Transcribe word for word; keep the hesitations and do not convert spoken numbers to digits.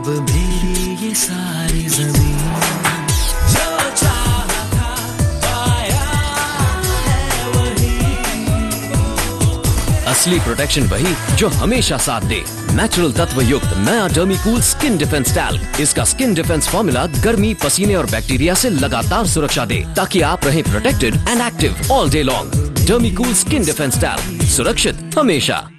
अब मेरी ये सारी जमीन जो चाहा था पाया है वही। असली प्रोटेक्शन वही जो हमेशा साथ दे। नेचुरल तत्व युक्त नया डर्मीकूल स्किन डिफेंस टैल्क। इसका स्किन डिफेंस फॉर्मूला गर्मी, पसीने और बैक्टीरिया से लगातार सुरक्षा दे ताकि आप रहें protected and active all day long. Dermicool skin defence talc, सुरक्षित हमेशा।